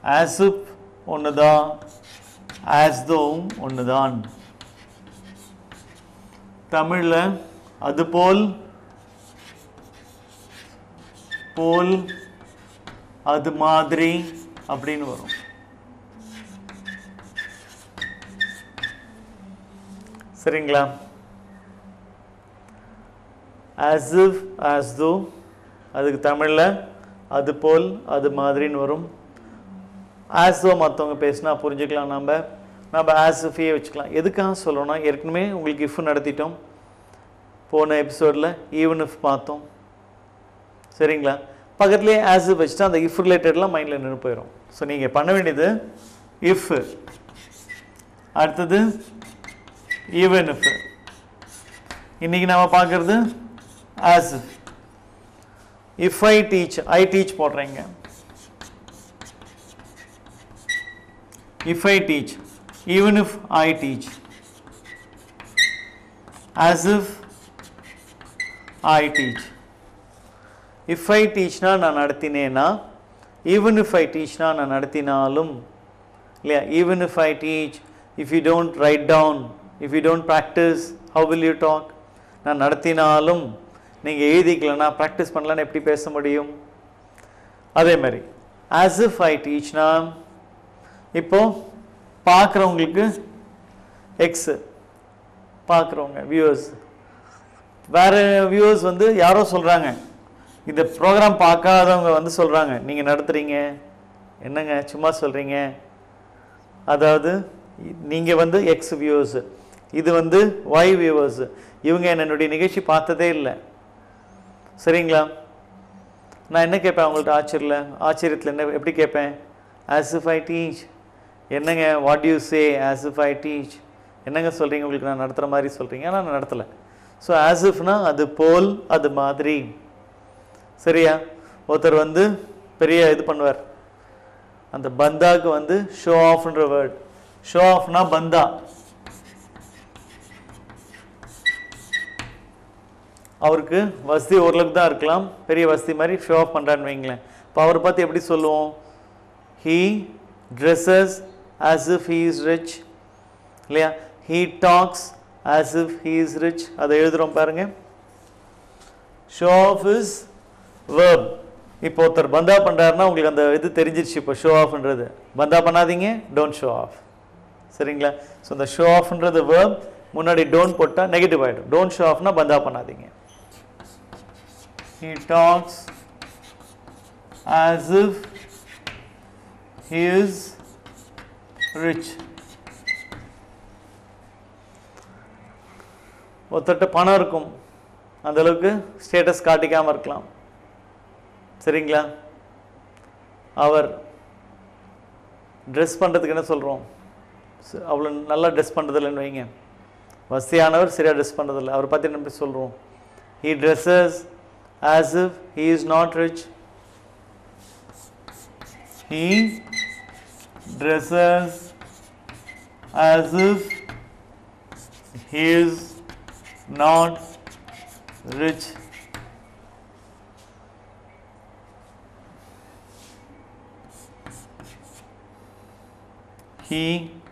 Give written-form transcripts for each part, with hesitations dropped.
as if ஒன்றுதான், as though ஒன்றுதான். தமிழில் அதுபோல், போல், அது மாதிரி அப்படின்னு வரும். சரிங்களா? as if, as though, அதுக்கு தமிழில் அது போல் அது மாதிரின்னு வரும். as though மற்றவங்க பேசினா புரிஞ்சுக்கலாம். நம்ம as if வச்சுக்கலாம். எதுக்காக சொல்லணும்னா, ஏற்கனவே உங்களுக்கு if நடத்திட்டோம். போன எபிசோடில் even if பார்த்தோம். சரிங்களா? பக்கத்துலேயே as if வச்சுட்டா அந்த if ரிலேட்டட்லாம் மைண்டில் நின்று போயிடும். ஸோ நீங்கள் பண்ண வேண்டியது if, அடுத்தது even if. இன்றைக்கி நம்ம பார்க்குறது as if. if I teach போடுறீங்க. if I teach, even if I teach, as if I teach. if I teach நான் நடத்தினேனா, even if I teach நான் நடத்தினாலும் இல்லையா? even if I teach, if you don't write down, if you don't practice, how will you talk? நான் நடத்தினாலும் நீங்கள் எழுதிக்கலன்னா, practice பண்ணலான்னு எப்படி பேச முடியும்? அதே மாதிரி as if I teach னா, இப்போது பார்க்குறவங்களுக்கு எக்ஸு, பார்க்குறவங்க வியூவர்ஸ், வேறு வியூவர்ஸ் வந்து யாரோ சொல்கிறாங்க, இந்த ப்ரோக்ராம் பார்க்காதவங்க வந்து சொல்கிறாங்க, நீங்கள் நடத்துகிறீங்க, என்னங்க சும்மா சொல்கிறீங்க. அதாவது நீங்கள் வந்து எக்ஸ் வியூவர்ஸு, இது வந்து ஒய் வியூவர்ஸு, இவங்க என்னுடைய நிகழ்ச்சி பார்த்ததே இல்லை. சரிங்களா? நான் என்ன கேட்பேன் அவங்கள்ட்ட ஆச்சரியத்தில் என்ன எப்படி கேட்பேன்? as if I teach. என்னங்க what you say as if I teach? என்னங்க சொல்கிறீங்க, உங்களுக்கு நான் நடத்துகிற மாதிரி சொல்கிறீங்க, ஆனால் நான் நடத்தலை. ஸோ as ifனா அது போல் அது மாதிரி. சரியா? ஒருத்தர் வந்து பெரிய இது பண்ணுவார், அந்த பந்தாக்கு வந்து ஷோ ஆஃப்ன்ற வேர்ட். ஷோ ஆஃப்னா பந்தா. அவருக்கு வசதி ஓரளவுக்கு தான் இருக்கலாம், பெரிய வசதி மாதிரி ஷோ ஆஃப் பண்ணுறான்னு வைங்களேன். இப்போ அவரை பார்த்து எப்படி சொல்லுவோம்? he dresses as if he is rich, இல்லையா? he talks as if he is rich. அதை எழுதுகிறோம் பாருங்க. Show off is verb. இப்போ ஒருத்தர் பந்தா பண்ணுறாருன்னா உங்களுக்கு அந்த இது தெரிஞ்சிருச்சு. இப்போ ஷோ ஆஃப்ன்றது பந்தா பண்ணாதீங்க, டோன்ட் ஷோ ஆஃப். சரிங்களா? ஸோ இந்த ஷோ ஆஃப்ன்றது verb, முன்னாடி டோன்ட் போட்டால் நெகட்டிவ் ஆகிடும். டோன்ட் ஷோ ஆஃப்னா பந்தா பண்ணாதீங்க. he talks as if he is rich. ஒருத்தட்ட பணம் இருக்கும், அந்த அளவுக்கு ஸ்டேட்டஸ் காட்டிக்காமல் இருக்கலாம். சரிங்களா? அவர் ட்ரெஸ் பண்ணுறதுக்கு என்ன சொல்கிறோம்? அவ்வளோ நல்லா ட்ரெஸ் பண்ணுறதில்லைன்னு வைங்க. வசதியானவர் சரியாக ட்ரெஸ் பண்ணுறதில்லை, அவரை பற்றி என்ன சொல்கிறோம்? he dresses as if he is not rich. he dresses as if he is not rich. he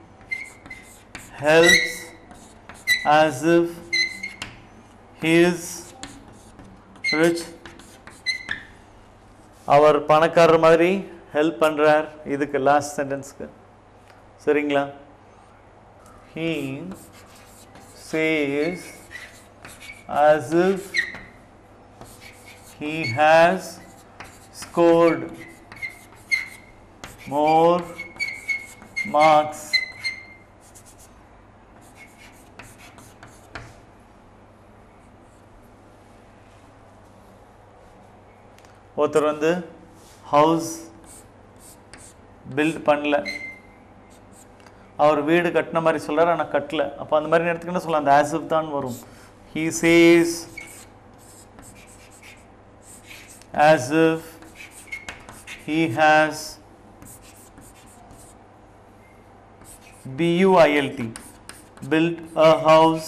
helps as if he is rich. அவர் பணக்காரர் மாதிரி ஹெல்ப் பண்ணுறார். இதுக்கு லாஸ்ட் சென்டென்ஸ்க்கு. சரிங்களா? he says as if he has scored more marks. ஒருத்தர் வந்து house build பண்ணல, அவர் வீடு கட்டின மாதிரி சொல்கிறார், ஆனால் கட்டலை. அப்போ அந்த மாதிரி நேரத்துக்கு என்ன சொல்லலாம்? அந்த as if தான் வரும். he says as if he has built built a house.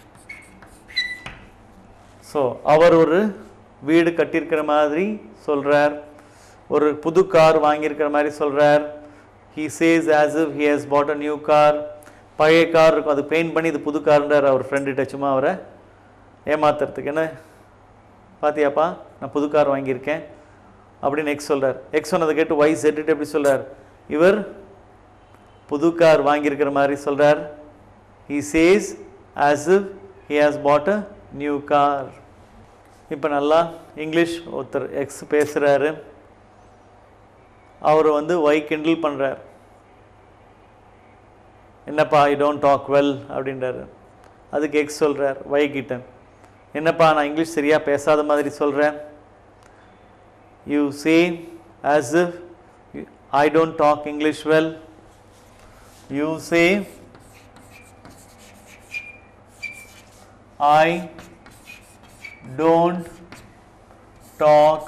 So அவர் ஒரு வீடு கட்டியிருக்கிற மாதிரி சொல்கிறார், ஒரு புது கார் வாங்கியிருக்கிற மாதிரி சொல்கிறார், he says as if he has bought a new car. பழைய கார் இருக்கும், அது பெயிண்ட் பண்ணி இது புது கார்ன்றார் அவர் ஃப்ரெண்டுகிட்ட சும்மா அவரை ஏமாத்துறதுக்கு. என்ன பார்த்தியாப்பா நான் புது கார் வாங்கியிருக்கேன் அப்படின்னு எக்ஸ் சொல்கிறார். எக்ஸ் சொன்னதை கேட்டு ஒய் செட்டுட்டு எப்படி சொல்கிறார், இவர் புது கார் வாங்கியிருக்கிற மாதிரி சொல்கிறார். he says as if he has bought a new car. இப்போ நல்லா இங்கிலீஷ் ஒருத்தர் எக்ஸ் பேசுகிறாரு, அவர் வந்து ஒய் கிண்டில் பண்ணுறார். என்னப்பா ஐ டோன்ட் டாக் வெல் அப்படின்றாரு. அதுக்கு எக்ஸ் சொல்கிறார் ஒய் கிட்ட, என்னப்பா நான் இங்கிலீஷ் சரியாக பேசாத மாதிரி சொல்கிறேன். You say as if I don't talk English well. You say I don't talk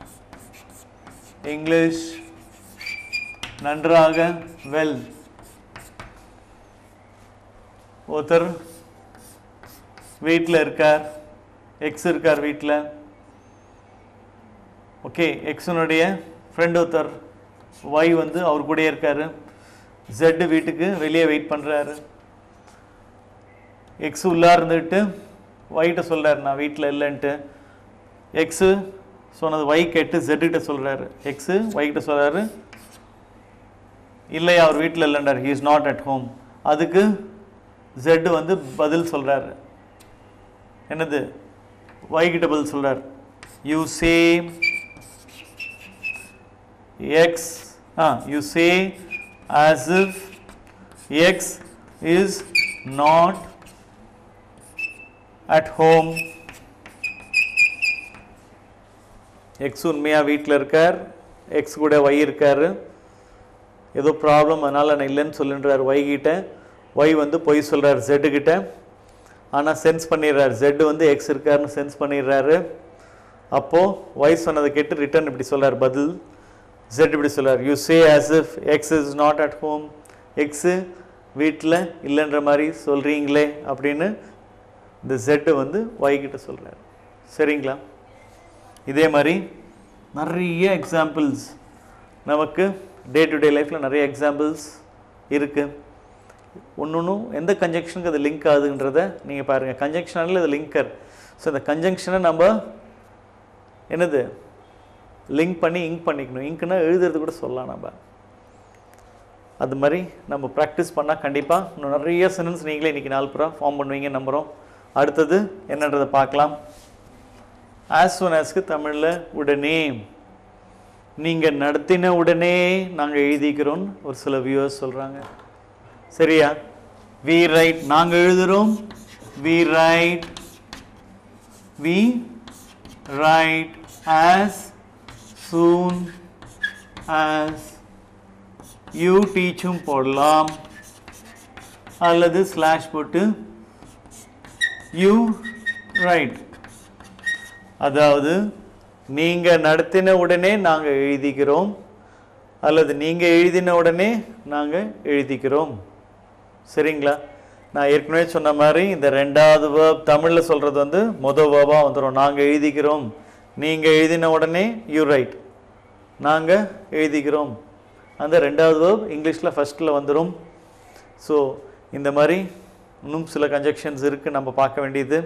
English நன்றாக well. ஒருத்தர் வீட்டில் இருக்கார், எக்ஸ் இருக்கார் வீட்டில். ஓகே, எக்ஸனுடைய ஃப்ரெண்ட் ஒருத்தர் ஒய் வந்து அவர் கூட இருக்கார். ஜெட்டு வீட்டுக்கு வெளியே வெயிட் பண்ணுறாரு. எக்ஸு உள்ளே இருந்துட்டு ஒய்கிட்ட சொல்கிறார் நான் வீட்டில் இல்லைன்ட்டு. எக்ஸு சொன்னது ஒய் கேட்டு ஜெட்டுகிட்ட சொல்கிறாரு. எக்ஸு ஒய்கிட்ட சொல்கிறாரு இல்லையா அவர் வீட்டில் இல்லைன்றார், he is not at home. அதுக்கு ஜெட்டு வந்து பதில் சொல்கிறாரு. என்னது ஒய்கிட்ட பதில் சொல்கிறார், you say X you say as if x is not at home. x உண்மையாக வீட்டில் இருக்கார், x கூட y இருக்கார், ஏதோ ப்ராப்ளம் அதனால் நான் இல்லைன்னு சொல்லுன்றார் y கிட்ட. y வந்து பொய் சொல்கிறார் z கிட்ட, ஆனால் சென்ஸ் பண்ணிடுறார் z வந்து x இருக்காருன்னு சென்ஸ் பண்ணிடுறாரு. அப்போது y சொன்னதை கேட்டு ரிட்டர்ன் இப்படி சொல்கிறார் பதில். Z இப்படி சொல்கிறார், you say as if x is not at home. x வீட்டில் இல்லைன்ற மாதிரி சொல்கிறீங்களே அப்படின்னு இந்த Z வந்து y கிட்ட சொல்கிறார். சரிங்களா? இதே மாதிரி நிறைய எக்ஸாம்பிள்ஸ் நமக்கு டே டு டே லைஃப்பில் நிறைய எக்ஸாம்பிள்ஸ் இருக்குது. ஒன்றும் எந்த கன்ஜங்ஷனுக்கு அது லிங்க் ஆகுதுன்றதை நீங்கள் பாருங்கள். கன்ஜங்ஷனில் இது லிங்கர். ஸோ இந்த கன்ஜங்ஷனை நம்ம என்னது லிங்க் பண்ணி இங்க் பண்ணிக்கணும். இங்க்னா எழுதுறது கூட சொல்லலாம் நம்ம. அது மாதிரி நம்ம ப்ராக்டிஸ் பண்ணால் கண்டிப்பாக இன்னும் நிறைய சென்டென்ஸ் நீங்களே இன்றைக்கி நாள் பூரா ஃபார்ம் பண்ணுவீங்க நம்புகிறோம். அடுத்தது என்னன்றதை பார்க்கலாம். ஆஸ் சூன் ஆஸ்க்கு தமிழில் உடனே, நீங்கள் நடத்தின உடனே நாங்கள் எழுதிக்கிறோம் ஒரு சில வியூவர்ஸ் சொல்கிறாங்க. சரியா? வி ரைட் நாங்கள் எழுதுகிறோம், we write as soon as you teachum போடலாம், அல்லது ஸ்லாஷ் போட்டு you write. அதாவது நீங்கள் நடத்தின உடனே நாங்கள் எழுதிக்கிறோம், அல்லது நீங்கள் எழுதின உடனே நாங்கள் எழுதிக்கிறோம். சரிங்களா? நான் ஏற்கனவே சொன்ன மாதிரி இந்த ரெண்டாவது வேர்ப் தமிழில் சொல்கிறது வந்து மொதல் வேர்பாக வந்துடும். நாங்கள் எழுதிக்கிறோம், நீங்கள் எழுதின உடனே யூ ரைட், நாங்கள் எழுதிக்கிறோம். அந்த ரெண்டாவது வேர்ப் இங்கிலீஷில் ஃபஸ்ட்டில் வந்துடும். ஸோ இந்த மாதிரி இன்னும் சில கன்ஜெக்ஷன்ஸ் இருக்குது நம்ம பார்க்க வேண்டியது.